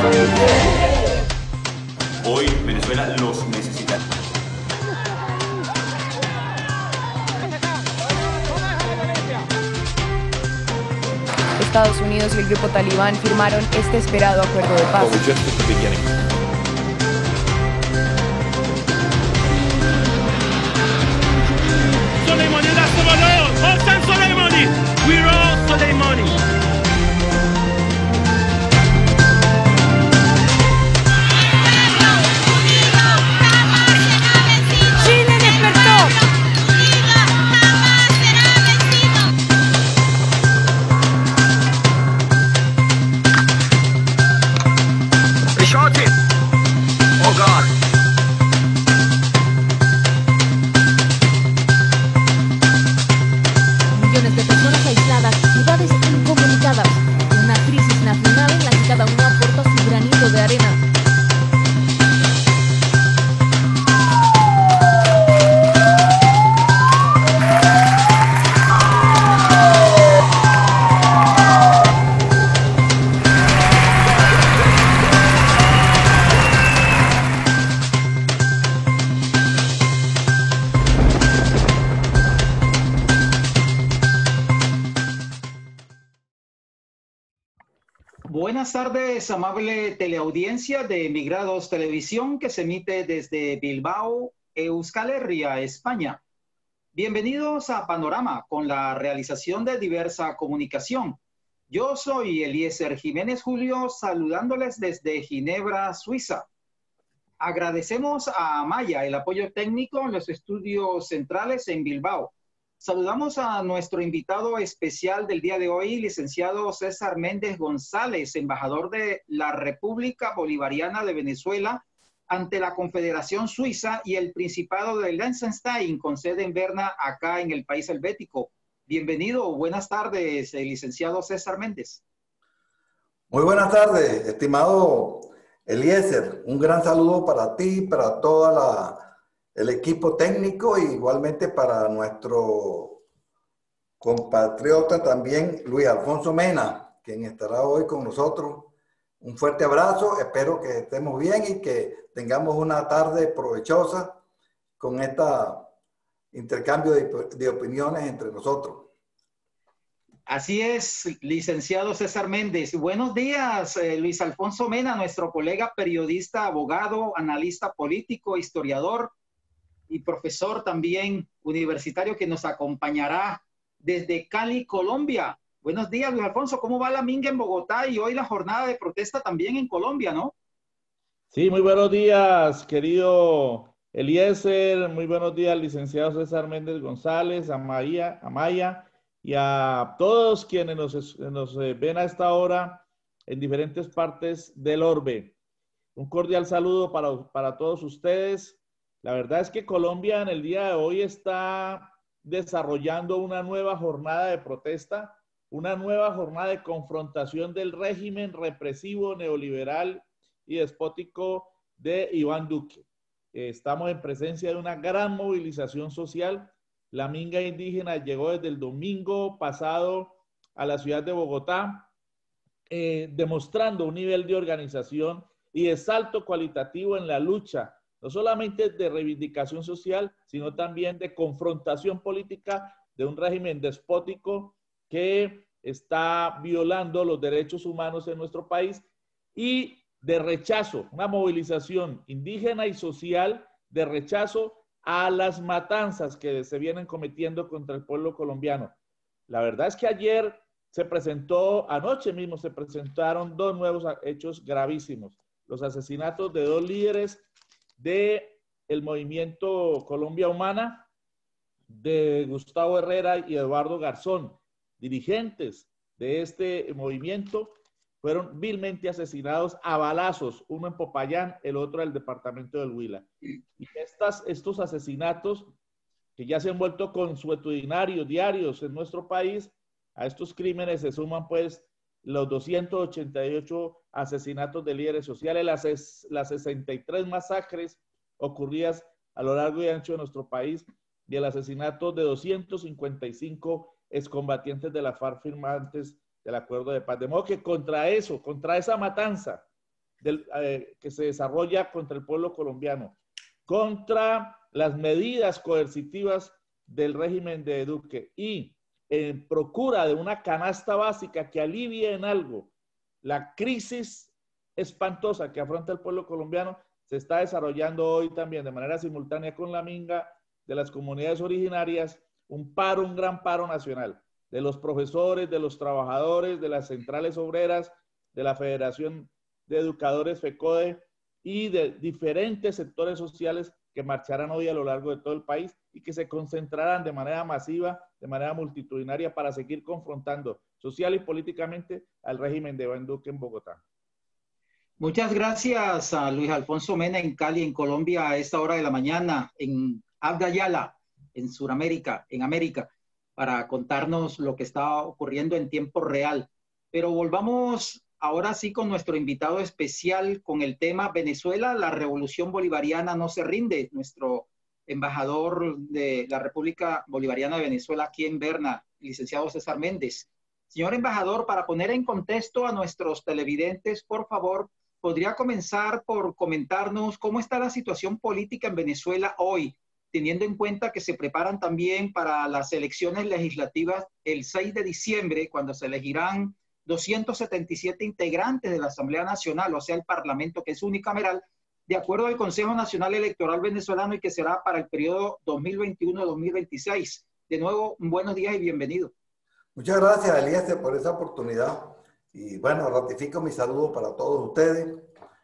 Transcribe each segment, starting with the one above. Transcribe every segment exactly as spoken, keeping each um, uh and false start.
Hoy Venezuela los necesita. Estados Unidos y el grupo talibán firmaron este esperado acuerdo de paz. Soleimani, that's the one. Hossein Soleimani. We're all Soleimani. Millones de personas aisladas, ciudades incomunicadas, una crisis nacional en la que cada uno aporta su granito de arena. Buenas tardes, amable teleaudiencia de Emigrados Televisión, que se emite desde Bilbao, Euskal Herria, España. Bienvenidos a Panorama, con la realización de diversa comunicación. Yo soy Eliezer Jiménez Julio, saludándoles desde Ginebra, Suiza. Agradecemos a Amaya el apoyo técnico en los estudios centrales en Bilbao. Saludamos a nuestro invitado especial del día de hoy, licenciado César Méndez González, embajador de la República Bolivariana de Venezuela ante la Confederación Suiza y el Principado de Liechtenstein, con sede en Berna, acá en el país helvético. Bienvenido, buenas tardes, el licenciado César Méndez. Muy buenas tardes, estimado Eliezer. Un gran saludo para ti, para toda la... el equipo técnico e igualmente para nuestro compatriota también, Luis Alfonso Mena, quien estará hoy con nosotros. Un fuerte abrazo, espero que estemos bien y que tengamos una tarde provechosa con este intercambio de, de opiniones entre nosotros. Así es, licenciado César Méndez. Buenos días, eh, Luis Alfonso Mena, nuestro colega periodista, abogado, analista político, historiador y profesor también universitario, que nos acompañará desde Cali, Colombia. Buenos días, Luis Alfonso. ¿Cómo va la minga en Bogotá y hoy la jornada de protesta también en Colombia, no? Sí, muy buenos días, querido Eliezer. Muy buenos días, licenciado César Méndez González, a Maya, a Maya y a todos quienes nos, nos ven a esta hora en diferentes partes del orbe. Un cordial saludo para, para todos ustedes. La verdad es que Colombia en el día de hoy está desarrollando una nueva jornada de protesta, una nueva jornada de confrontación del régimen represivo, neoliberal y despótico de Iván Duque. Estamos en presencia de una gran movilización social. La minga indígena llegó desde el domingo pasado a la ciudad de Bogotá, eh, demostrando un nivel de organización y de salto cualitativo en la lucha, no solamente de reivindicación social, sino también de confrontación política de un régimen despótico que está violando los derechos humanos en nuestro país, y de rechazo, una movilización indígena y social de rechazo a las matanzas que se vienen cometiendo contra el pueblo colombiano. La verdad es que ayer se presentó, anoche mismo se presentaron dos nuevos hechos gravísimos: los asesinatos de dos líderes del movimiento Colombia Humana, de Gustavo Herrera y Eduardo Garzón, dirigentes de este movimiento, fueron vilmente asesinados a balazos, uno en Popayán, el otro en el departamento del Huila. Y estas, estos asesinatos, que ya se han vuelto consuetudinarios, diarios en nuestro país, a estos crímenes se suman pues los doscientos ochenta y ocho asesinatos de líderes sociales, las, las sesenta y tres masacres ocurridas a lo largo y ancho de nuestro país, y el asesinato de doscientos cincuenta y cinco excombatientes de la FARC firmantes del acuerdo de paz. De modo que contra eso, contra esa matanza del, eh, que se desarrolla contra el pueblo colombiano, contra las medidas coercitivas del régimen de Duque y en procura de una canasta básica que alivie en algo la crisis espantosa que afronta el pueblo colombiano, se está desarrollando hoy también de manera simultánea con la minga de las comunidades originarias, un paro, un gran paro nacional, de los profesores, de los trabajadores, de las centrales obreras, de la Federación de Educadores FECODE y de diferentes sectores sociales que marcharán hoy a lo largo de todo el país y que se concentrarán de manera masiva, de manera multitudinaria para seguir confrontando social y políticamente al régimen de Iván Duque en Bogotá. Muchas gracias a Luis Alfonso Mena en Cali, en Colombia, a esta hora de la mañana, en Abdayala, en Sudamérica, en América, para contarnos lo que está ocurriendo en tiempo real. Pero volvamos ahora sí con nuestro invitado especial con el tema Venezuela, la revolución bolivariana no se rinde. Nuestro embajador de la República Bolivariana de Venezuela aquí en Berna, licenciado César Méndez. Señor embajador, para poner en contexto a nuestros televidentes, por favor, ¿podría comenzar por comentarnos cómo está la situación política en Venezuela hoy, teniendo en cuenta que se preparan también para las elecciones legislativas el seis de diciembre, cuando se elegirán doscientos setenta y siete integrantes de la Asamblea Nacional, o sea, el Parlamento, que es unicameral, de acuerdo al Consejo Nacional Electoral Venezolano y que será para el periodo dos mil veintiuno a dos mil veintiséis? De nuevo, buenos días y bienvenido. Muchas gracias, Eliezer, por esa oportunidad. Y bueno, ratifico mi saludo para todos ustedes.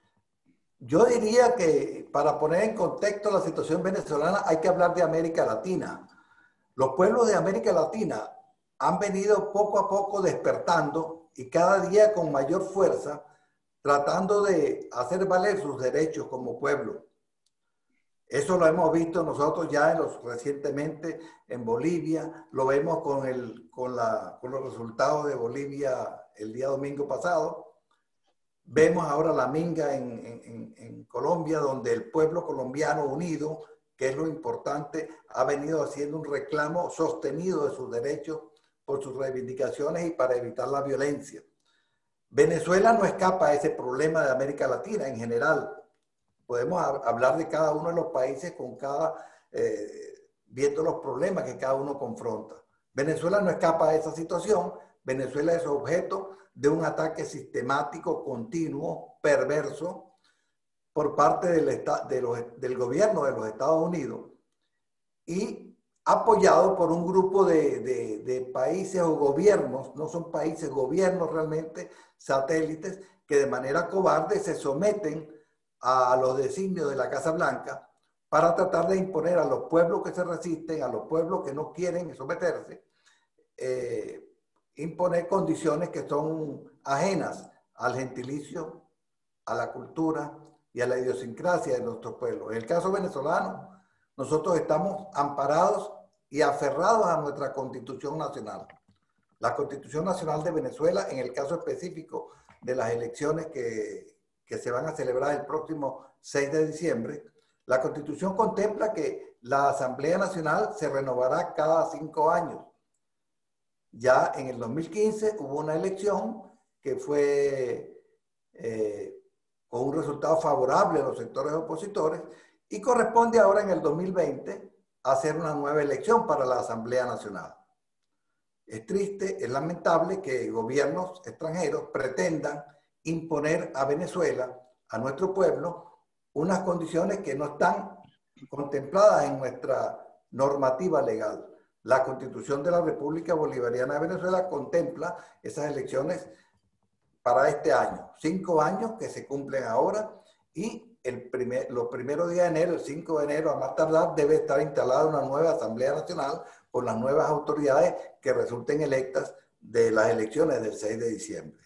Yo diría que para poner en contexto la situación venezolana hay que hablar de América Latina. Los pueblos de América Latina han venido poco a poco despertando y cada día con mayor fuerza tratando de hacer valer sus derechos como pueblo. Eso lo hemos visto nosotros ya en los, recientemente en Bolivia, lo vemos con, el, con, la, con los resultados de Bolivia el día domingo pasado. Vemos ahora la minga en, en, en Colombia, donde el pueblo colombiano unido, que es lo importante, ha venido haciendo un reclamo sostenido de sus derechos por sus reivindicaciones y para evitar la violencia. Venezuela no escapa a ese problema de América Latina en general. Podemos hablar de cada uno de los países con cada, eh, viendo los problemas que cada uno confronta. Venezuela no escapa a esa situación. Venezuela es objeto de un ataque sistemático, continuo, perverso, por parte del, de los, del gobierno de los Estados Unidos y apoyado por un grupo de, de, de países o gobiernos, no son países, gobiernos realmente, satélites, que de manera cobarde se someten a los designios de la Casa Blanca para tratar de imponer a los pueblos que se resisten, a los pueblos que no quieren someterse, eh, imponer condiciones que son ajenas al gentilicio, a la cultura y a la idiosincrasia de nuestros pueblos. En el caso venezolano, nosotros estamos amparados y aferrados a nuestra Constitución Nacional. La Constitución Nacional de Venezuela, en el caso específico de las elecciones que, que se van a celebrar el próximo seis de diciembre, la Constitución contempla que la Asamblea Nacional se renovará cada cinco años. Ya en el dos mil quince hubo una elección que fue eh, con un resultado favorable a los sectores opositores y corresponde ahora en el dos mil veinte hacer una nueva elección para la Asamblea Nacional. Es triste, es lamentable que gobiernos extranjeros pretendan imponer a Venezuela, a nuestro pueblo, unas condiciones que no están contempladas en nuestra normativa legal. La Constitución de la República Bolivariana de Venezuela contempla esas elecciones para este año, cinco años que se cumplen ahora y el primer, los primeros días de enero, el cinco de enero a más tardar, debe estar instalada una nueva Asamblea Nacional con las nuevas autoridades que resulten electas de las elecciones del seis de diciembre.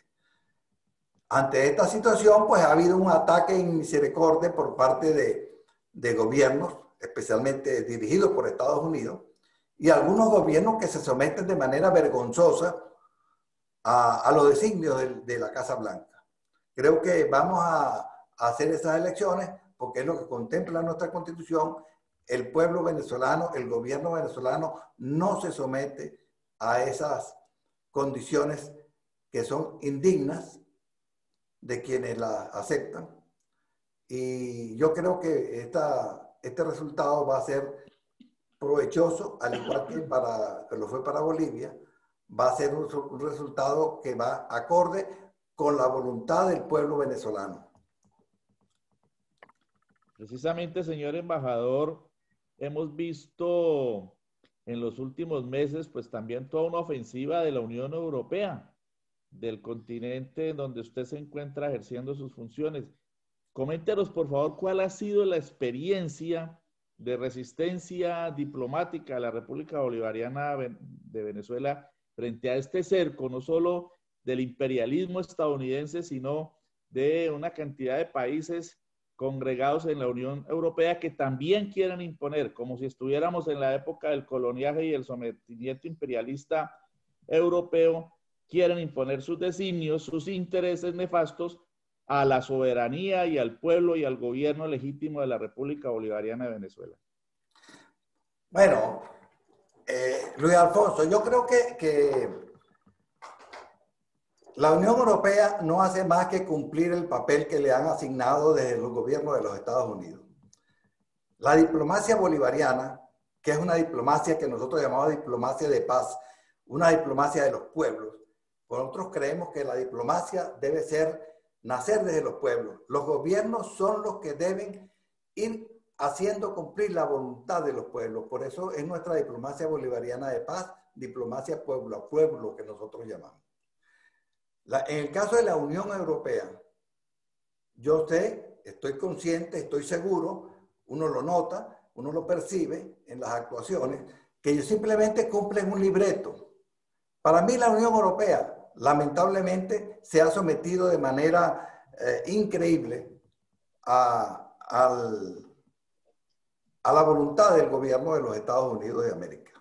Ante esta situación, pues ha habido un ataque en misericordia por parte de, de gobiernos, especialmente dirigidos por Estados Unidos, y algunos gobiernos que se someten de manera vergonzosa a, a los designios de, de la Casa Blanca. Creo que vamos a hacer esas elecciones porque es lo que contempla nuestra Constitución. El pueblo venezolano, el gobierno venezolano no se somete a esas condiciones que son indignas de quienes la aceptan. Y yo creo que esta, este resultado va a ser provechoso, al igual que, para, que lo fue para Bolivia. Va a ser un, un resultado que va acorde con la voluntad del pueblo venezolano. Precisamente, señor embajador, hemos visto en los últimos meses, pues también toda una ofensiva de la Unión Europea, del continente en donde usted se encuentra ejerciendo sus funciones. Coméntenos, por favor, cuál ha sido la experiencia de resistencia diplomática de la República Bolivariana de Venezuela frente a este cerco, no solo del imperialismo estadounidense, sino de una cantidad de países congregados en la Unión Europea que también quieren imponer, como si estuviéramos en la época del coloniaje y el sometimiento imperialista europeo, quieren imponer sus designios, sus intereses nefastos a la soberanía y al pueblo y al gobierno legítimo de la República Bolivariana de Venezuela. Bueno, eh, Luis Alfonso, yo creo que, que la Unión Europea no hace más que cumplir el papel que le han asignado desde los gobiernos de los Estados Unidos. La diplomacia bolivariana, que es una diplomacia que nosotros llamamos diplomacia de paz, una diplomacia de los pueblos, nosotros creemos que la diplomacia debe ser, nacer desde los pueblos. Los gobiernos son los que deben ir haciendo cumplir la voluntad de los pueblos. Por eso es nuestra diplomacia bolivariana de paz, diplomacia pueblo a pueblo, que nosotros llamamos. La, en el caso de la Unión Europea, yo sé, estoy consciente, estoy seguro, uno lo nota, uno lo percibe en las actuaciones, que ellos simplemente cumplen un libreto. Para mí la Unión Europea, lamentablemente, se ha sometido de manera eh, increíble a, al, a la voluntad del gobierno de los Estados Unidos de América.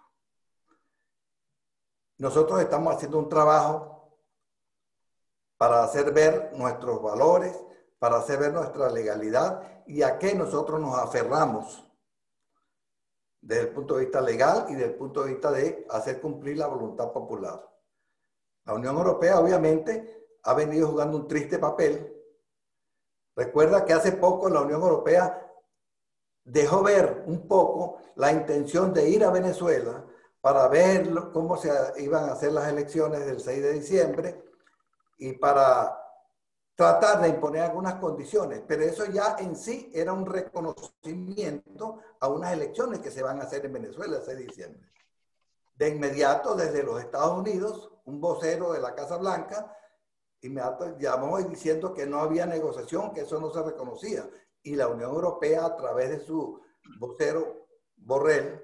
Nosotros estamos haciendo un trabajo para hacer ver nuestros valores, para hacer ver nuestra legalidad y a qué nosotros nos aferramos desde el punto de vista legal y desde el punto de vista de hacer cumplir la voluntad popular. La Unión Europea obviamente ha venido jugando un triste papel. Recuerda que hace poco la Unión Europea dejó ver un poco la intención de ir a Venezuela para ver cómo se iban a hacer las elecciones del seis de diciembre y para tratar de imponer algunas condiciones, pero eso ya en sí era un reconocimiento a unas elecciones que se van a hacer en Venezuela el seis de diciembre. De inmediato, desde los Estados Unidos, un vocero de la Casa Blanca inmediato llamó diciendo que no había negociación, que eso no se reconocía. Y la Unión Europea, a través de su vocero Borrell,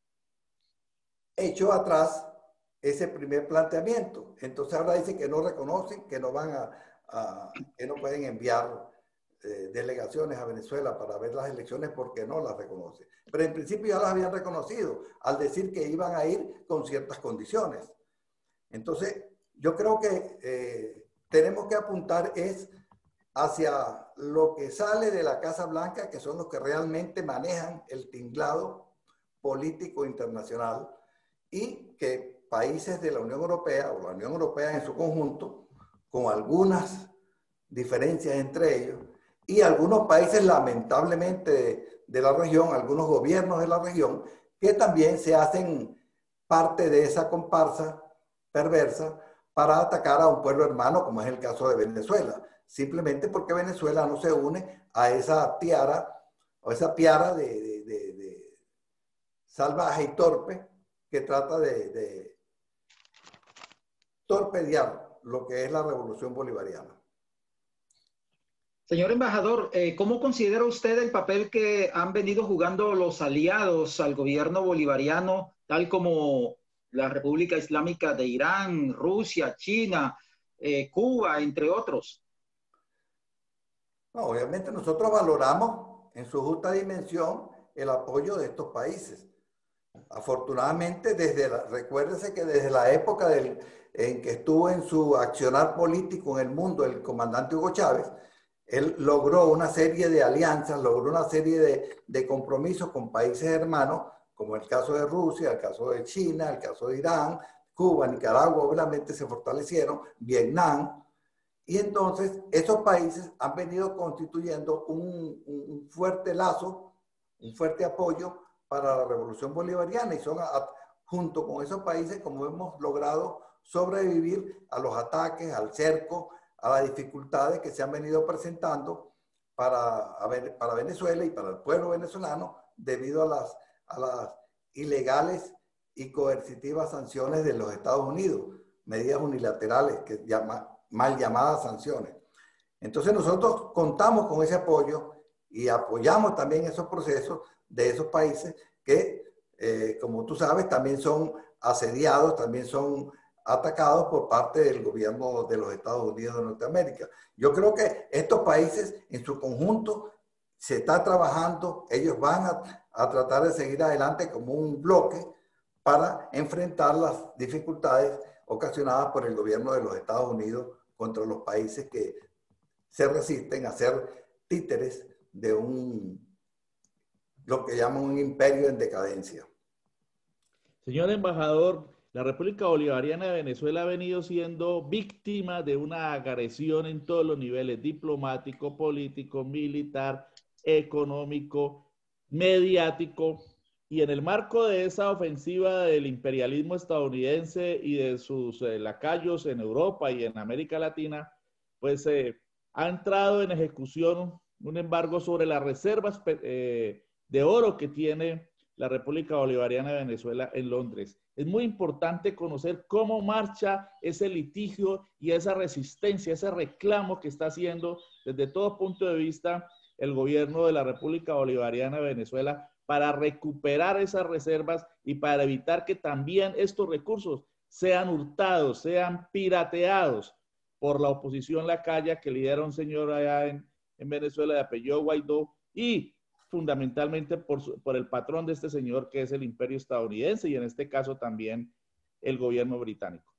echó atrás ese primer planteamiento. Entonces ahora dicen que no reconocen, que no van a, a que no pueden enviar eh, delegaciones a Venezuela para ver las elecciones porque no las reconocen. Pero en principio ya las habían reconocido al decir que iban a ir con ciertas condiciones. Entonces yo creo que eh, tenemos que apuntar es hacia lo que sale de la Casa Blanca, que son los que realmente manejan el tinglado político internacional, y que países de la Unión Europea o la Unión Europea en su conjunto, con algunas diferencias entre ellos, y algunos países lamentablemente de, de la región, algunos gobiernos de la región, que también se hacen parte de esa comparsa perversa para atacar a un pueblo hermano, como es el caso de Venezuela, simplemente porque Venezuela no se une a esa tiara o esa piara de, de, de, de salvaje y torpe que trata de, de torpedear lo que es la revolución bolivariana. Señor embajador, eh, ¿cómo considera usted el papel que han venido jugando los aliados al gobierno bolivariano, tal como la República Islámica de Irán, Rusia, China, eh, Cuba, entre otros? No, obviamente nosotros valoramos en su justa dimensión el apoyo de estos países. Afortunadamente, desde la, recuérdese que desde la época del, en que estuvo en su accionar político en el mundo el comandante Hugo Chávez, él logró una serie de alianzas, logró una serie de, de compromisos con países hermanos, como el caso de Rusia, el caso de China, el caso de Irán, Cuba, Nicaragua, obviamente se fortalecieron, Vietnam, Y entonces esos países han venido constituyendo un, un fuerte lazo, un fuerte apoyo para la revolución bolivariana, y son a, a, junto con esos países como hemos logrado sobrevivir a los ataques, al cerco, a las dificultades que se han venido presentando para, a ver, para Venezuela y para el pueblo venezolano debido a las, a las ilegales y coercitivas sanciones de los Estados Unidos, medidas unilaterales, que llama, mal llamadas sanciones. Entonces nosotros contamos con ese apoyo y apoyamos también esos procesos de esos países que, eh, como tú sabes, también son asediados, también son atacados por parte del gobierno de los Estados Unidos de Norteamérica. Yo creo que estos países en su conjunto se está trabajando, ellos van a, a tratar de seguir adelante como un bloque para enfrentar las dificultades ocasionadas por el gobierno de los Estados Unidos contra los países que se resisten a ser títeres de un, lo que llaman un imperio en decadencia. Señor embajador, la República Bolivariana de Venezuela ha venido siendo víctima de una agresión en todos los niveles: diplomático, político, militar, económico, mediático. Y en el marco de esa ofensiva del imperialismo estadounidense y de sus eh, lacayos en Europa y en América Latina, pues eh, ha entrado en ejecución un embargo sobre las reservas eh, de oro que tiene la República Bolivariana de Venezuela en Londres. Es muy importante conocer cómo marcha ese litigio y esa resistencia, ese reclamo que está haciendo desde todo punto de vista el gobierno de la República Bolivariana de Venezuela para recuperar esas reservas y para evitar que también estos recursos sean hurtados, sean pirateados por la oposición lacaya que lidera un señor allá en, en Venezuela de apellido Guaidó, y fundamentalmente por, su, por el patrón de este señor, que es el imperio estadounidense, y en este caso también el gobierno británico.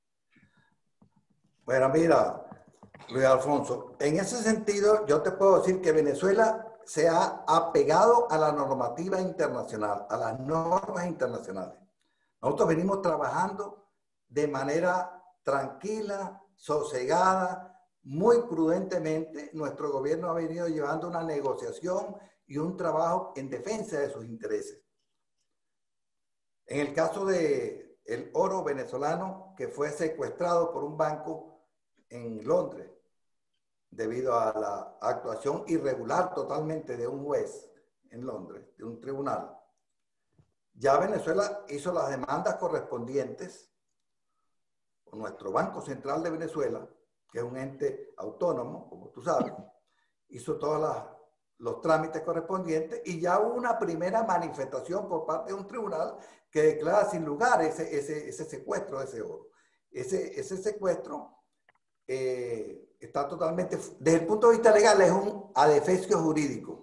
Bueno, mira, Luis Alfonso, en ese sentido yo te puedo decir que Venezuela se ha apegado a la normativa internacional, a las normas internacionales. Nosotros venimos trabajando de manera tranquila, sosegada, muy prudentemente. Nuestro gobierno ha venido llevando una negociación y un trabajo en defensa de sus intereses. En el caso de el oro venezolano que fue secuestrado por un banco en Londres, debido a la actuación irregular totalmente de un juez en Londres, de un tribunal. Ya Venezuela hizo las demandas correspondientes, con nuestro Banco Central de Venezuela, que es un ente autónomo, como tú sabes, hizo todos las, los trámites correspondientes, y ya hubo una primera manifestación por parte de un tribunal que declara sin lugar ese, ese, ese secuestro de ese oro. Ese, ese secuestro eh, está totalmente, desde el punto de vista legal, es un adefesio jurídico.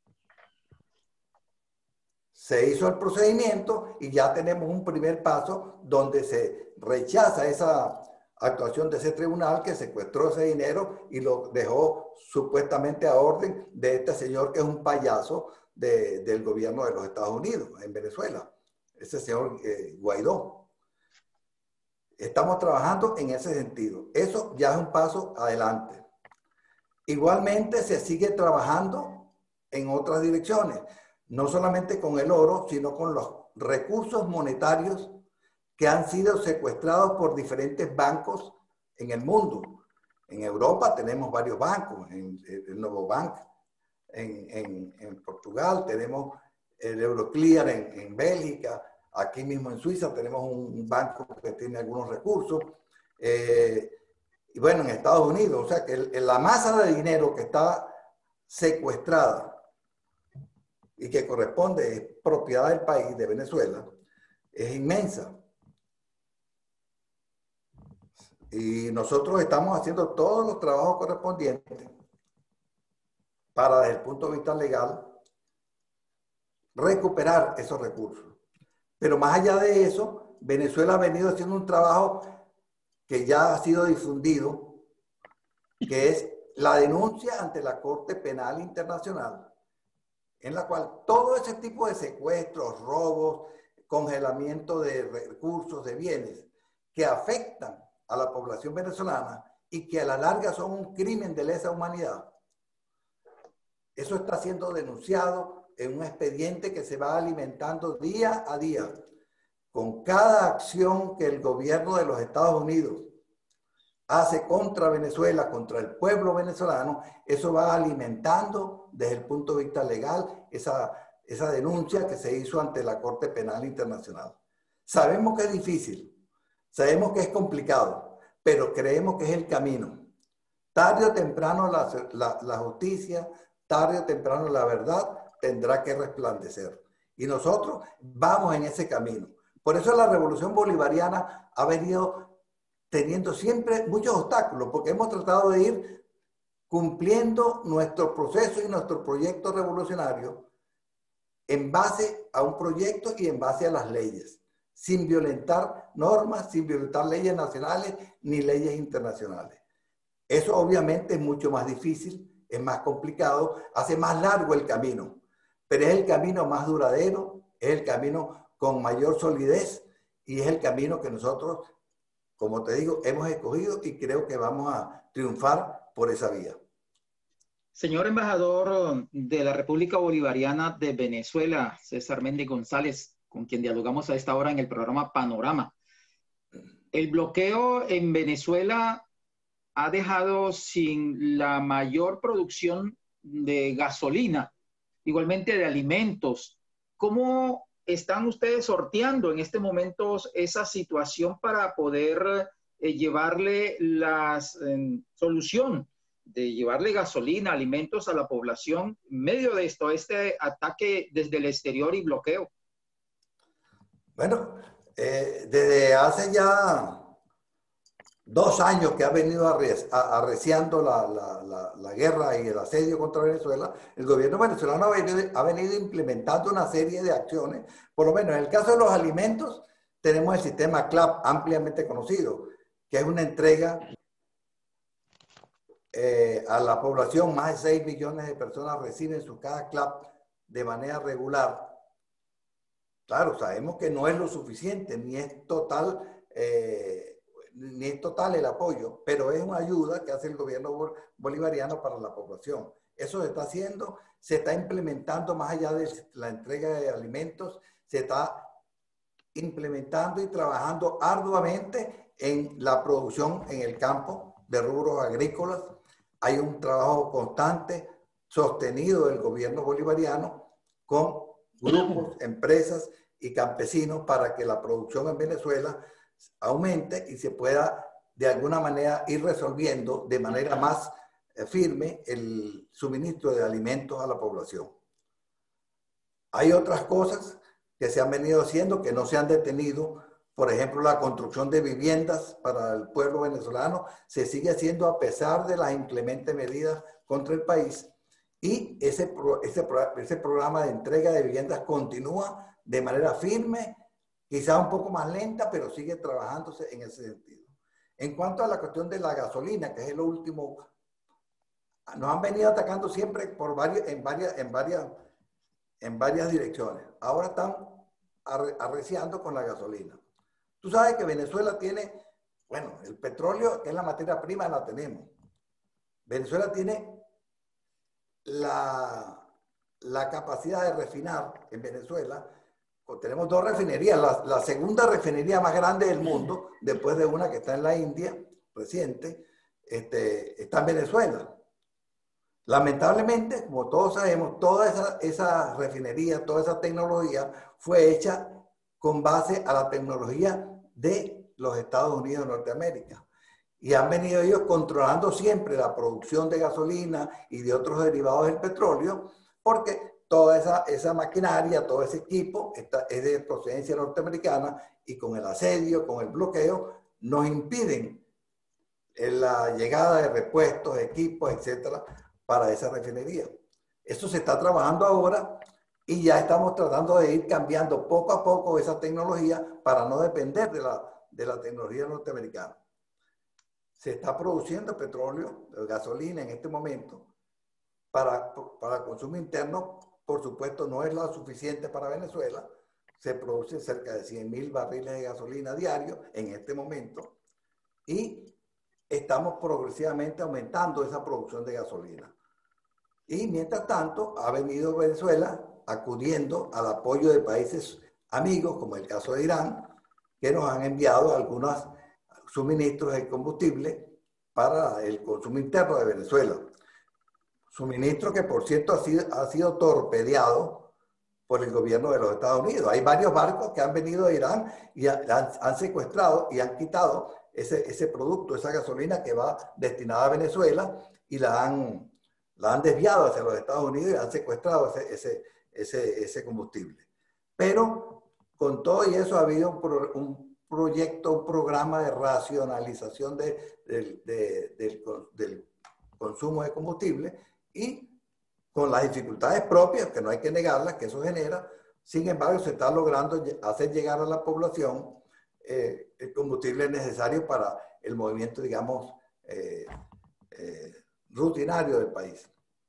Se hizo el procedimiento y ya tenemos un primer paso donde se rechaza esa actuación de ese tribunal que secuestró ese dinero y lo dejó supuestamente a orden de este señor que es un payaso de, del gobierno de los Estados Unidos en Venezuela, ese señor eh, Guaidó. Estamos trabajando en ese sentido. Eso ya es un paso adelante. Igualmente se sigue trabajando en otras direcciones, no solamente con el oro, sino con los recursos monetarios que han sido secuestrados por diferentes bancos en el mundo. En Europa tenemos varios bancos, en, en el Novo Bank, en, en, en Portugal tenemos el Euroclear en, en Bélgica. Aquí mismo en Suiza tenemos un banco que tiene algunos recursos. Eh, y bueno, en Estados Unidos, o sea que el, la masa de dinero que está secuestrada y que corresponde, es propiedad del país, de Venezuela, es inmensa. Y nosotros estamos haciendo todos los trabajos correspondientes para, desde el punto de vista legal, recuperar esos recursos. Pero más allá de eso, Venezuela ha venido haciendo un trabajo que ya ha sido difundido, que es la denuncia ante la Corte Penal Internacional, en la cual todo ese tipo de secuestros, robos, congelamiento de recursos, de bienes, que afectan a la población venezolana y que a la larga son un crimen de lesa humanidad. Eso está siendo denunciado en un expediente que se va alimentando día a día. Con cada acción que el gobierno de los Estados Unidos hace contra Venezuela, contra el pueblo venezolano, eso va alimentando desde el punto de vista legal esa, esa denuncia que se hizo ante la Corte Penal Internacional. Sabemos que es difícil, sabemos que es complicado, pero creemos que es el camino. Tarde o temprano la, la, la justicia, tarde o temprano la verdad tendrá que resplandecer. Y nosotros vamos en ese camino. Por eso la revolución bolivariana ha venido teniendo siempre muchos obstáculos, porque hemos tratado de ir cumpliendo nuestro proceso y nuestro proyecto revolucionario en base a un proyecto y en base a las leyes, sin violentar normas, sin violentar leyes nacionales ni leyes internacionales. Eso obviamente es mucho más difícil, es más complicado, hace más largo el camino, pero es el camino más duradero, es el camino con mayor solidez y es el camino que nosotros, como te digo, hemos escogido y creo que vamos a triunfar por esa vía. Señor embajador de la República Bolivariana de Venezuela, César Méndez González, con quien dialogamos a esta hora en el programa Panorama. El bloqueo en Venezuela ha dejado sin la mayor producción de gasolina, igualmente de alimentos. ¿Cómo están ustedes sorteando en este momento esa situación para poder eh, llevarle la eh, solución de llevarle gasolina, alimentos a la población en medio de esto, este ataque desde el exterior y bloqueo? Bueno, eh, desde hace ya dos años que ha venido arre arreciando la, la, la, la guerra y el asedio contra Venezuela, el gobierno venezolano ha venido, ha venido implementando una serie de acciones. Por lo menos en el caso de los alimentos, tenemos el sistema CLAP ampliamente conocido, que es una entrega eh, a la población. Más de seis millones de personas reciben su cada CLAP de manera regular. Claro, sabemos que no es lo suficiente, ni es total, eh, ni es total el apoyo, pero es una ayuda que hace el gobierno bolivariano para la población. Eso se está haciendo, se está implementando más allá de la entrega de alimentos, se está implementando y trabajando arduamente en la producción en el campo de rubros agrícolas. Hay un trabajo constante, sostenido del gobierno bolivariano con grupos, empresas y campesinos para que la producción en Venezuela aumente y se pueda de alguna manera ir resolviendo de manera más firme el suministro de alimentos a la población. Hay otras cosas que se han venido haciendo que no se han detenido. Por ejemplo, la construcción de viviendas para el pueblo venezolano se sigue haciendo a pesar de las inclementes medidas contra el país. Y ese, pro, ese, ese programa de entrega de viviendas continúa de manera firme, quizá un poco más lenta, pero sigue trabajándose en ese sentido. En cuanto a la cuestión de la gasolina, que es lo último, nos han venido atacando siempre por varios, en, varias, en, varias, en varias direcciones. Ahora están arreciando con la gasolina. Tú sabes que Venezuela tiene, bueno, el petróleo, que es la materia prima, la tenemos. Venezuela tiene La, la capacidad de refinar en Venezuela. Tenemos dos refinerías, la, la segunda refinería más grande del mundo, después de una que está en la India, reciente, este, está en Venezuela. Lamentablemente, como todos sabemos, toda esa, esa refinería, toda esa tecnología fue hecha con base a la tecnología de los Estados Unidos de Norteamérica. Y han venido ellos controlando siempre la producción de gasolina y de otros derivados del petróleo, porque toda esa, esa maquinaria, todo ese equipo está, es de procedencia norteamericana y con el asedio, con el bloqueo, nos impiden la llegada de repuestos, equipos, etcétera, para esa refinería. Esto se está trabajando ahora y ya estamos tratando de ir cambiando poco a poco esa tecnología para no depender de la, de la tecnología norteamericana. Se está produciendo petróleo, gasolina en este momento para, para consumo interno. Por supuesto, no es lo suficiente para Venezuela. Se produce cerca de cien mil barriles de gasolina diario en este momento. Y estamos progresivamente aumentando esa producción de gasolina. Y mientras tanto, ha venido Venezuela acudiendo al apoyo de países amigos, como el caso de Irán, que nos han enviado algunos suministros de combustible para el consumo interno de Venezuela. Suministro que, por cierto, ha sido, ha sido torpedeado por el gobierno de los Estados Unidos. Hay varios barcos que han venido de Irán y han, han secuestrado y han quitado ese, ese producto, esa gasolina que va destinada a Venezuela, y la han, la han desviado hacia los Estados Unidos y han secuestrado ese, ese, ese, ese combustible. Pero con todo y eso ha habido un, pro, un proyecto, un programa de racionalización de, de, de, del, del consumo de combustible, y con las dificultades propias, que no hay que negarlas, que eso genera. Sin embargo, se está logrando hacer llegar a la población eh, el combustible necesario para el movimiento, digamos, eh, eh, rutinario del país.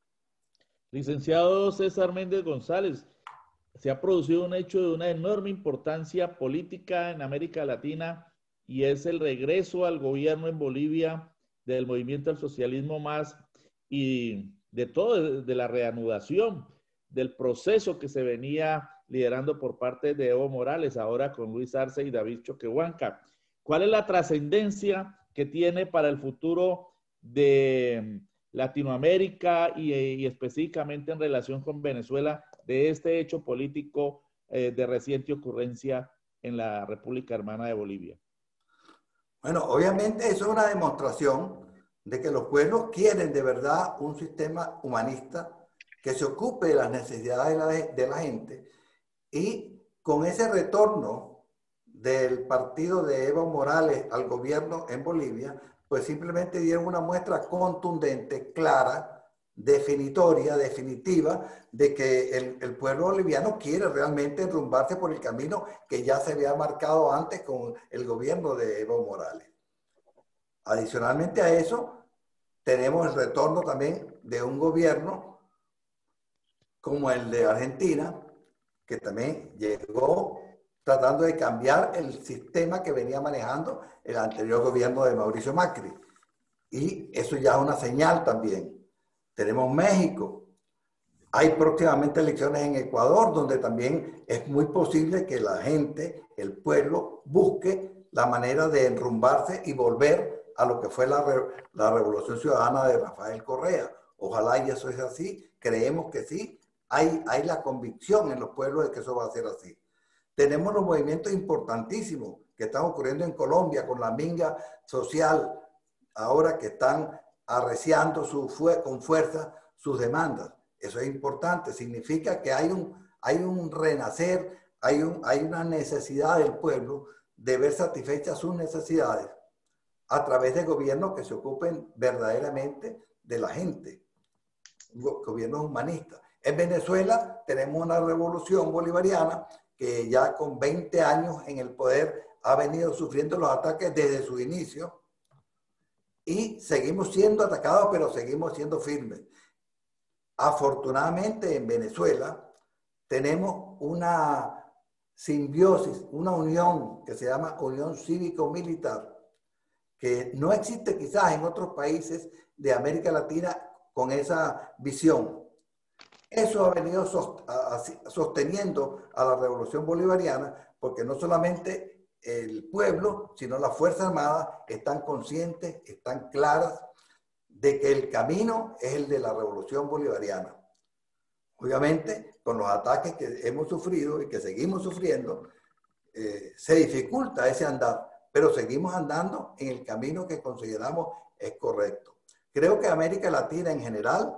Licenciado César Méndez González, se ha producido un hecho de una enorme importancia política en América Latina, y es el regreso al gobierno en Bolivia del movimiento al socialismo más, y de todo, de, de la reanudación del proceso que se venía liderando por parte de Evo Morales, ahora con Luis Arce y David Choquehuanca. ¿Cuál es la trascendencia que tiene para el futuro de Latinoamérica y, y específicamente en relación con Venezuela de este hecho político eh, de reciente ocurrencia en la República Hermana de Bolivia? Bueno, obviamente eso es una demostración de que los pueblos quieren de verdad un sistema humanista que se ocupe de las necesidades de la, de la gente, y con ese retorno del partido de Evo Morales al gobierno en Bolivia, pues simplemente dieron una muestra contundente, clara, definitoria, definitiva, de que el, el pueblo boliviano quiere realmente enrumbarse por el camino que ya se había marcado antes con el gobierno de Evo Morales. Adicionalmente a eso, tenemos el retorno también de un gobierno como el de Argentina, que también llegó tratando de cambiar el sistema que venía manejando el anterior gobierno de Mauricio Macri. Y eso ya es una señal también. Tenemos México. Hay próximamente elecciones en Ecuador, donde también es muy posible que la gente, el pueblo, busque la manera de enrumbarse y volver a lo que fue la, la Revolución Ciudadana de Rafael Correa. Ojalá y eso es así. Creemos que sí. Hay, hay la convicción en los pueblos de que eso va a ser así. Tenemos los movimientos importantísimos que están ocurriendo en Colombia con la minga social, ahora que están arreciando su, con fuerza sus demandas. Eso es importante. Significa que hay un, hay un renacer, hay, un, hay una necesidad del pueblo de ver satisfechas sus necesidades a través de gobiernos que se ocupen verdaderamente de la gente, gobiernos humanistas. En Venezuela tenemos una revolución bolivariana que ya con veinte años en el poder ha venido sufriendo los ataques desde su inicio, y seguimos siendo atacados, pero seguimos siendo firmes. Afortunadamente en Venezuela tenemos una simbiosis, una unión que se llama Unión Cívico-Militar, que no existe quizás en otros países de América Latina con esa visión. Eso ha venido sosteniendo a la revolución bolivariana, porque no solamente el pueblo, sino las Fuerzas Armadas están conscientes, están claras de que el camino es el de la revolución bolivariana. Obviamente, con los ataques que hemos sufrido y que seguimos sufriendo, eh, se dificulta ese andar, pero seguimos andando en el camino que consideramos es correcto. Creo que América Latina en general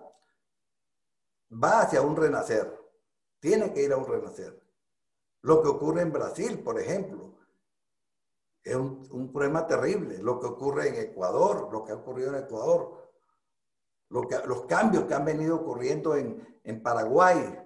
va hacia un renacer, tiene que ir a un renacer. Lo que ocurre en Brasil, por ejemplo, es un, un problema terrible. Lo que ocurre en Ecuador, lo que ha ocurrido en Ecuador, lo que, los cambios que han venido ocurriendo en, en Paraguay.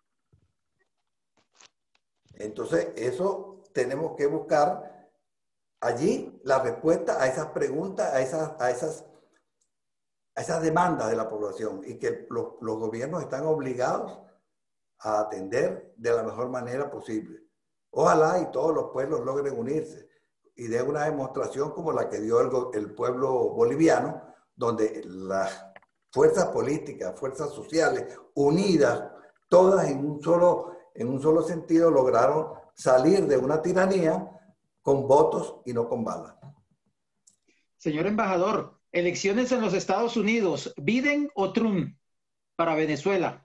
Entonces, eso tenemos que buscar allí la respuesta a esas preguntas, a esas, a esas a esas demandas de la población, y que los, los gobiernos están obligados a atender de la mejor manera posible. Ojalá y todos los pueblos logren unirse. y dé una demostración como la que dio el, el pueblo boliviano, donde las fuerzas políticas, fuerzas sociales, unidas, todas en un solo, en un solo sentido, lograron salir de una tiranía con votos y no con balas. Señor embajador, elecciones en los Estados Unidos, ¿Biden o Trump para Venezuela?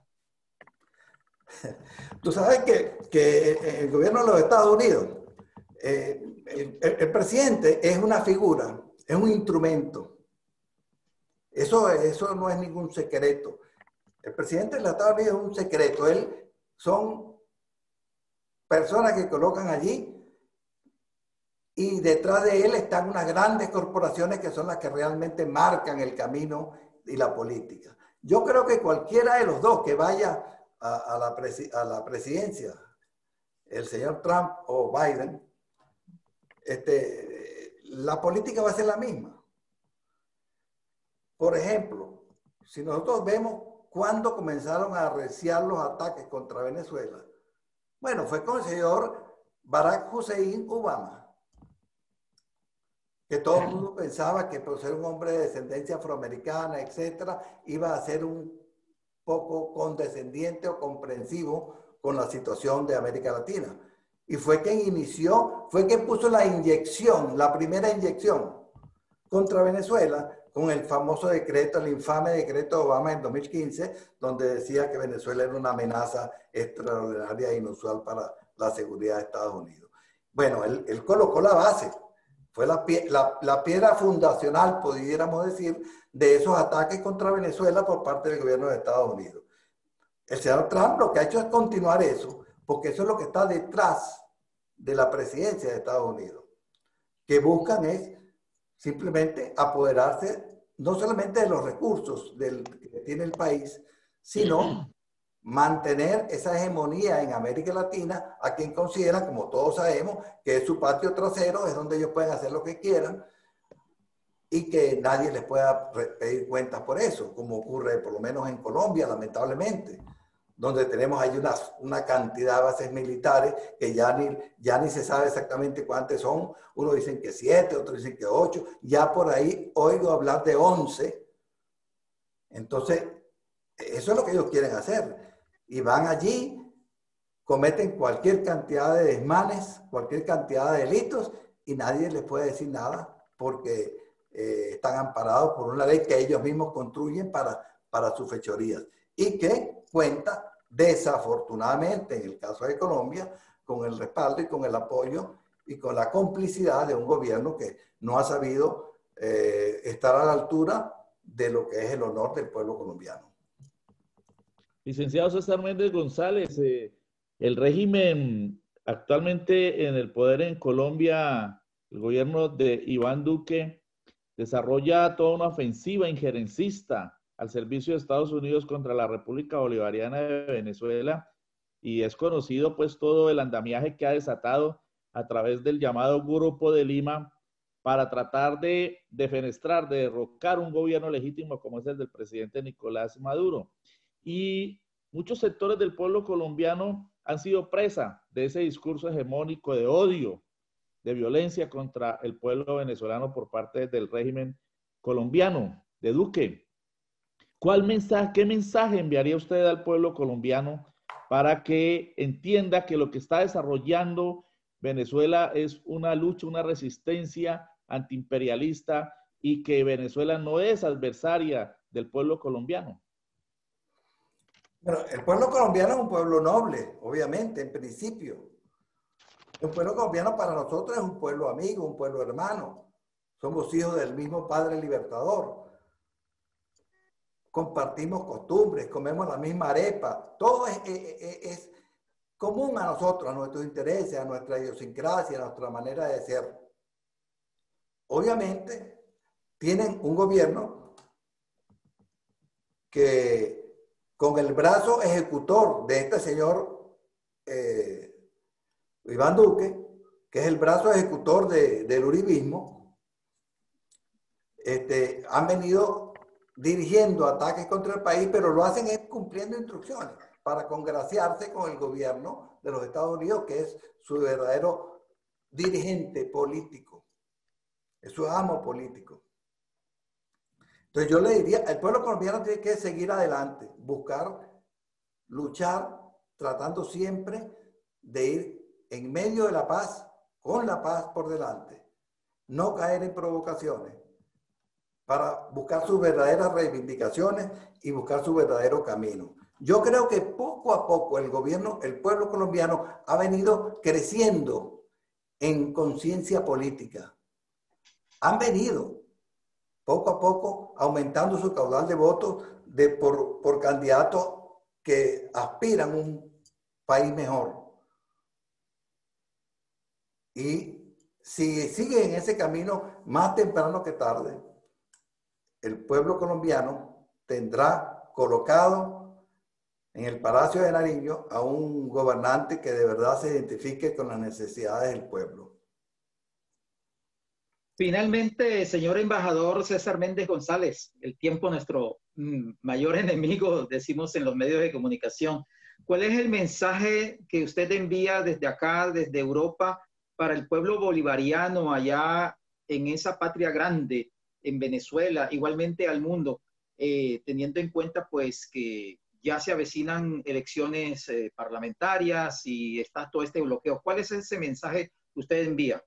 Tú sabes que, que el gobierno de los Estados Unidos, eh, el, el presidente es una figura, es un instrumento. Eso, eso no es ningún secreto. El presidente de los Estados Unidos es un secreto. Él son personas que colocan allí y detrás de él están unas grandes corporaciones que son las que realmente marcan el camino y la política. Yo creo que cualquiera de los dos que vaya a, a, la, presi a la presidencia, el señor Trump o Biden, este, la política va a ser la misma. Por ejemplo, si nosotros vemos cuándo comenzaron a arreciar los ataques contra Venezuela, bueno, fue con el señor Barack Hussein Obama, que todo el mundo pensaba que por ser un hombre de descendencia afroamericana, etcétera, iba a ser un poco condescendiente o comprensivo con la situación de América Latina. Y fue quien inició, fue quien puso la inyección, la primera inyección contra Venezuela, con el famoso decreto, el infame decreto de Obama en dos mil quince, donde decía que Venezuela era una amenaza extraordinaria e inusual para la seguridad de Estados Unidos. Bueno, él, él colocó la base, fue la, la, la piedra fundacional, pudiéramos decir, de esos ataques contra Venezuela por parte del gobierno de Estados Unidos. El señor Trump lo que ha hecho es continuar eso, porque eso es lo que está detrás de la presidencia de Estados Unidos, que buscan es simplemente apoderarse no solamente de los recursos del, que tiene el país, sino mantener esa hegemonía en América Latina, a quien consideran, como todos sabemos, que es su patio trasero, es donde ellos pueden hacer lo que quieran y que nadie les pueda pedir cuentas por eso, como ocurre por lo menos en Colombia, lamentablemente, donde tenemos ahí una, una cantidad de bases militares que ya ni, ya ni se sabe exactamente cuántas son. Unos dicen que siete, otros dicen que ocho. Ya por ahí oigo hablar de once. Entonces, eso es lo que ellos quieren hacer. Y van allí, cometen cualquier cantidad de desmanes, cualquier cantidad de delitos, y nadie les puede decir nada porque eh, están amparados por una ley que ellos mismos construyen para, para sus fechorías. Y que cuenta, desafortunadamente, en el caso de Colombia, con el respaldo y con el apoyo y con la complicidad de un gobierno que no ha sabido eh, estar a la altura de lo que es el honor del pueblo colombiano. Licenciado César Méndez González, eh, el régimen actualmente en el poder en Colombia, el gobierno de Iván Duque, desarrolla toda una ofensiva injerencista al servicio de Estados Unidos contra la República Bolivariana de Venezuela, y es conocido pues todo el andamiaje que ha desatado a través del llamado Grupo de Lima para tratar de defenestrar, de derrocar un gobierno legítimo como es el del presidente Nicolás Maduro. Y muchos sectores del pueblo colombiano han sido presa de ese discurso hegemónico de odio, de violencia contra el pueblo venezolano por parte del régimen colombiano de Duque. ¿Cuál mensaje, qué mensaje enviaría usted al pueblo colombiano para que entienda que lo que está desarrollando Venezuela es una lucha, una resistencia antiimperialista y que Venezuela no es adversaria del pueblo colombiano? Bueno, el pueblo colombiano es un pueblo noble, obviamente, en principio. El pueblo colombiano para nosotros es un pueblo amigo, un pueblo hermano. Somos hijos del mismo Padre Libertador. Compartimos costumbres, comemos la misma arepa, todo es, es, es común a nosotros, a nuestros intereses, a nuestra idiosincrasia, a nuestra manera de ser. Obviamente, tienen un gobierno que con el brazo ejecutor de este señor eh, Iván Duque, que es el brazo ejecutor de, del uribismo, este, han venido dirigiendo ataques contra el país, pero lo hacen es cumpliendo instrucciones para congraciarse con el gobierno de los Estados Unidos, que es su verdadero dirigente político. Eso es amo político. Entonces yo le diría, el pueblo colombiano tiene que seguir adelante, buscar, luchar, tratando siempre de ir en medio de la paz, con la paz por delante. No caer en provocaciones, para buscar sus verdaderas reivindicaciones y buscar su verdadero camino. Yo creo que poco a poco el gobierno, el pueblo colombiano ha venido creciendo en conciencia política. Han venido poco a poco aumentando su caudal de votos de, por, por candidatos que aspiran a un país mejor. Y si sigue en ese camino, más temprano que tarde, el pueblo colombiano tendrá colocado en el Palacio de Nariño a un gobernante que de verdad se identifique con las necesidades del pueblo. Finalmente, señor embajador César Méndez González, el tiempo nuestro mm, mayor enemigo, decimos en los medios de comunicación. ¿Cuál es el mensaje que usted envía desde acá, desde Europa, para el pueblo bolivariano allá en esa patria grande, en Venezuela, igualmente al mundo, eh, teniendo en cuenta pues que ya se avecinan elecciones eh, parlamentarias y está todo este bloqueo? ¿Cuál es ese mensaje que usted envía?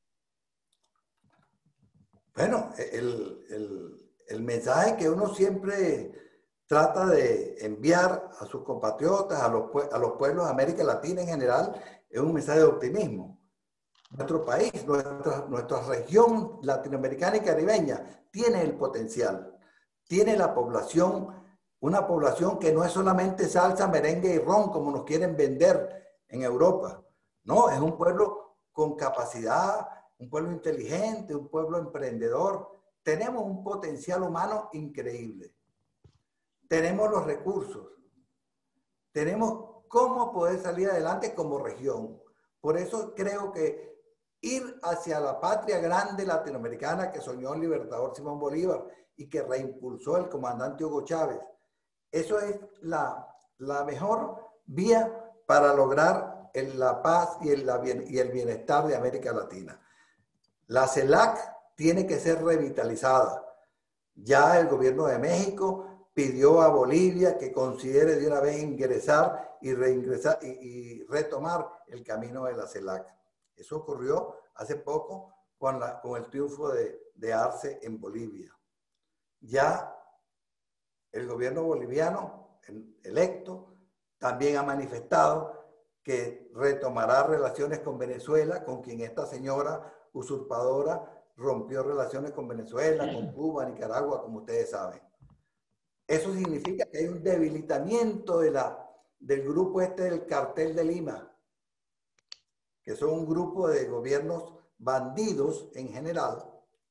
Bueno, el, el, el mensaje que uno siempre trata de enviar a sus compatriotas, a los, a los pueblos de América Latina en general, es un mensaje de optimismo. Nuestro país, nuestra, nuestra región latinoamericana y caribeña tiene el potencial, tiene la población, una población que no es solamente salsa, merengue y ron como nos quieren vender en Europa. No, es un pueblo con capacidad, un pueblo inteligente, un pueblo emprendedor. Tenemos un potencial humano increíble. Tenemos los recursos. Tenemos cómo poder salir adelante como región. Por eso creo que ir hacia la patria grande latinoamericana que soñó el libertador Simón Bolívar y que reimpulsó el comandante Hugo Chávez, eso es la, la mejor vía para lograr el, la paz y el, la, y el bienestar de América Latina. La CELAC tiene que ser revitalizada. Ya el gobierno de México pidió a Bolivia que considere de una vez ingresar y, reingresar, y, y retomar el camino de la CELAC. Eso ocurrió hace poco con, la, con el triunfo de, de Arce en Bolivia. Ya el gobierno boliviano electo también ha manifestado que retomará relaciones con Venezuela, con quien esta señora usurpadora rompió relaciones con Venezuela, con Cuba, Nicaragua, como ustedes saben. Eso significa que hay un debilitamiento de la, del grupo este del Cartel de Lima, que son un grupo de gobiernos bandidos en general,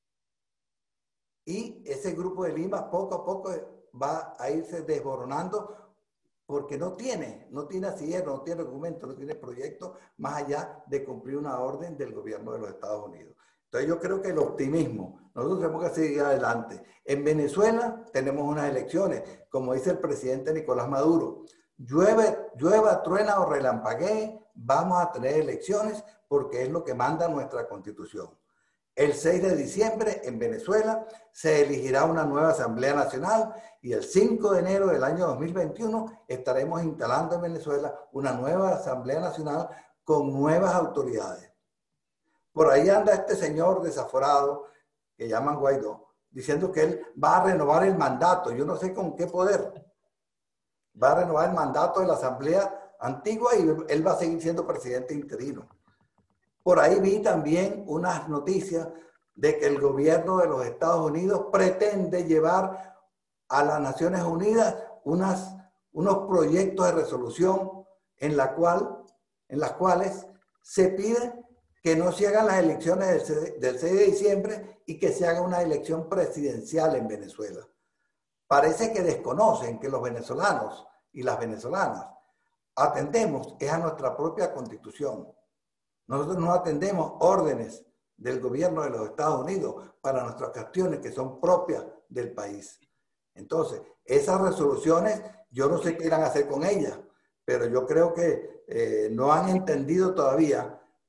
y ese grupo de Lima poco a poco va a irse desboronando porque no tiene, no tiene asidero, no tiene documento, no tiene proyecto más allá de cumplir una orden del gobierno de los Estados Unidos. Entonces yo creo que el optimismo, nosotros tenemos que seguir adelante. En Venezuela tenemos unas elecciones, como dice el presidente Nicolás Maduro, llueve, llueva, truena o relampaguee, vamos a tener elecciones porque es lo que manda nuestra Constitución. El seis de diciembre en Venezuela se elegirá una nueva Asamblea Nacional y el cinco de enero del año dos mil veintiuno estaremos instalando en Venezuela una nueva Asamblea Nacional con nuevas autoridades. Por ahí anda este señor desaforado que llaman Guaidó, diciendo que él va a renovar el mandato. Yo no sé con qué poder. Va a renovar el mandato de la Asamblea antigua y él va a seguir siendo presidente interino. Por ahí vi también unas noticias de que el gobierno de los Estados Unidos pretende llevar a las Naciones Unidas unas, unos proyectos de resolución en, la cual, en las cuales se pide que no se hagan las elecciones del seis de diciembre y que se haga una elección presidencial en Venezuela. Parece que desconocen que los venezolanos y las venezolanas atendemos es a nuestra propia Constitución. Nosotros no atendemos órdenes del gobierno de los Estados Unidos para nuestras cuestiones que son propias del país. Entonces, esas resoluciones, yo no sé qué irán a hacer con ellas, pero yo creo que eh, no han entendido todavía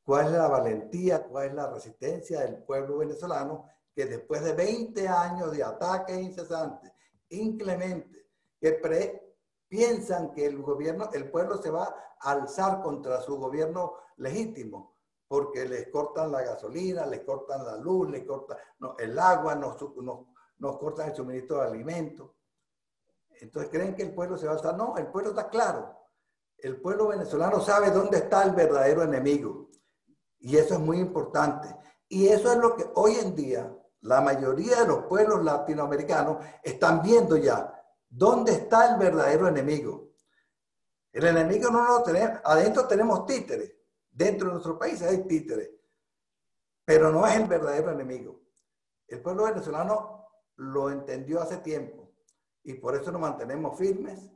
cuál es la valentía, cuál es la resistencia del pueblo venezolano, que después de veinte años de ataques incesantes, inclementes, que pre piensan que el gobierno, el pueblo se va a alzar contra su gobierno legítimo, porque les cortan la gasolina, les cortan la luz, les cortan no, el agua, nos, nos, nos cortan el suministro de alimentos. Entonces creen que el pueblo se va a alzar. No, el pueblo está claro. El pueblo venezolano sabe dónde está el verdadero enemigo. Y eso es muy importante. Y eso es lo que hoy en día la mayoría de los pueblos latinoamericanos están viendo ya. ¿Dónde está el verdadero enemigo? El enemigo no lo tenemos. Adentro tenemos títeres. Dentro de nuestro país hay títeres. Pero no es el verdadero enemigo. El pueblo venezolano lo entendió hace tiempo. Y por eso nos mantenemos firmes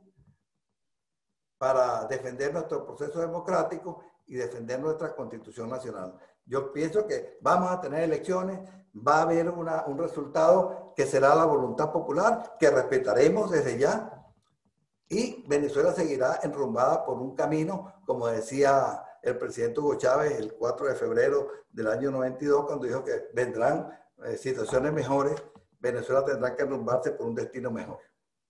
para defender nuestro proceso democrático y defender nuestra Constitución Nacional. Yo pienso que vamos a tener elecciones, va a haber una, un resultado que será la voluntad popular, que respetaremos desde ya, y Venezuela seguirá enrumbada por un camino, como decía el presidente Hugo Chávez el cuatro de febrero del año noventa y dos, cuando dijo que vendrán eh, situaciones mejores, Venezuela tendrá que enrumbarse por un destino mejor.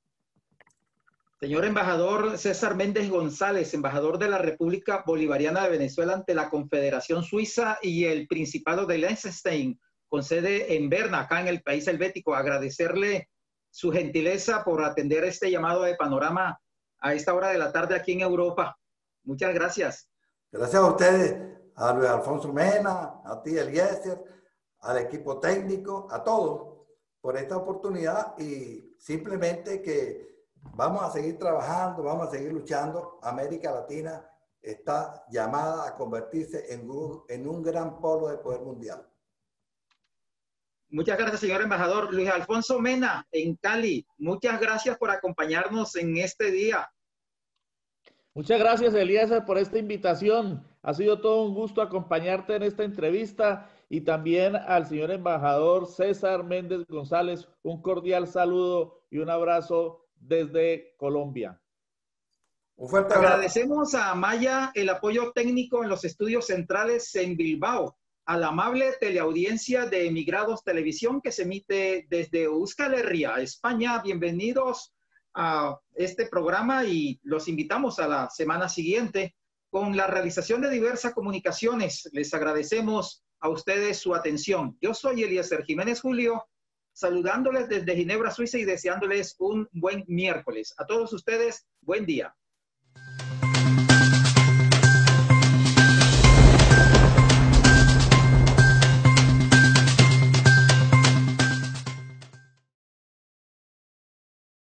Señor embajador César Méndez González, embajador de la República Bolivariana de Venezuela ante la Confederación Suiza y el Principado de Liechtenstein, con sede en Berna, acá en el país helvético, agradecerle su gentileza por atender este llamado de Panorama a esta hora de la tarde aquí en Europa. Muchas gracias. Gracias a ustedes, a Luis Alfonso Mena, a ti Eliezer, al equipo técnico, a todos, por esta oportunidad y simplemente que vamos a seguir trabajando, vamos a seguir luchando. América Latina está llamada a convertirse en un, en un gran polo de poder mundial. Muchas gracias, señor embajador. Luis Alfonso Mena, en Cali, muchas gracias por acompañarnos en este día. Muchas gracias, Eliezer, por esta invitación. Ha sido todo un gusto acompañarte en esta entrevista y también al señor embajador César Méndez González, un cordial saludo y un abrazo desde Colombia. Un fuerte abrazo. Agradecemos a Maya el apoyo técnico en los estudios centrales en Bilbao, a la amable teleaudiencia de Emigrados Televisión que se emite desde Euskal Herria, España. Bienvenidos a este programa y los invitamos a la semana siguiente con la realización de diversas comunicaciones. Les agradecemos a ustedes su atención. Yo soy Eliezer Jiménez Julio, saludándoles desde Ginebra, Suiza y deseándoles un buen miércoles. A todos ustedes, buen día.